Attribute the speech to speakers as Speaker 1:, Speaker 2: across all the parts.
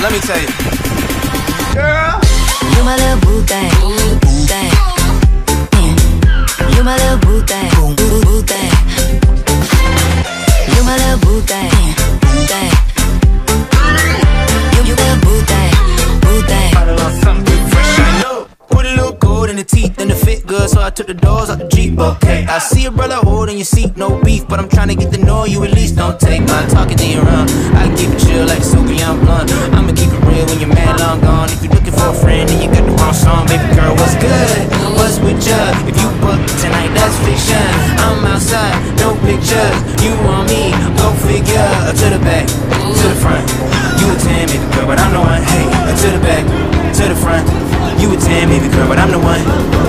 Speaker 1: let me tell you. Girl,
Speaker 2: you my little boo thing, boo thing. You my little boo thing, boo thing. You my little boo thing, boo thing. You little boo thing, boo thing.
Speaker 1: I love something fresh, I know. Put a little gold in the teeth and the fit good, so I took the doors out the Jeep, okay. I see a brother holding your seat, no beef, but I'm trying to get to know you, at least don't take my talking to your own. I keep it chill like Sophie, I'm blunt. I'ma keep it real when your man long gone. If you're looking for a friend and you got the wrong song, baby girl, what's good? What's with ya? If you book tonight, that's fiction. I'm outside, no pictures. You want me, go figure. To the back, to the front. You a 10, baby girl, but I'm the one. Hey, to the back, to the front. You a 10, baby girl, but I'm the one.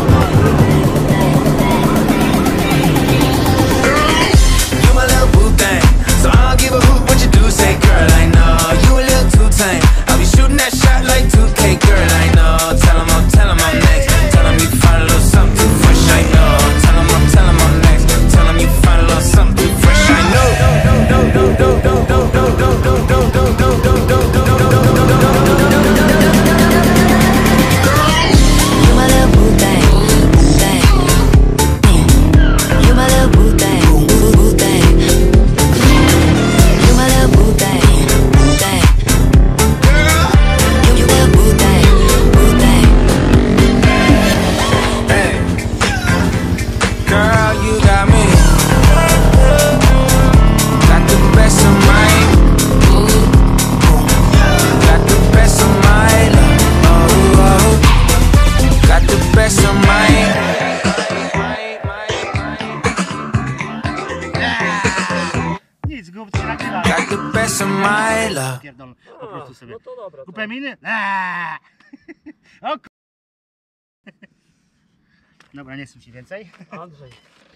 Speaker 1: You my little boo thing, so I don't give a hoot what you do. Say, girl, I know you a little too tame. I'll be shooting that shot like 2K, girl, I know. Tell 'em I'm next. Tell 'em you find a little something too fresh, I know. Tell 'em I'm next. Tell 'em you find a little something too fresh, I know.
Speaker 3: Nic, głupcy nagrywamy.
Speaker 1: Got the best of my love.
Speaker 3: Pierdolę, po prostu sobie.
Speaker 4: No to dobra.
Speaker 3: Głupie miny? O Dobra, nie chcę ci więcej.
Speaker 4: Andrzej.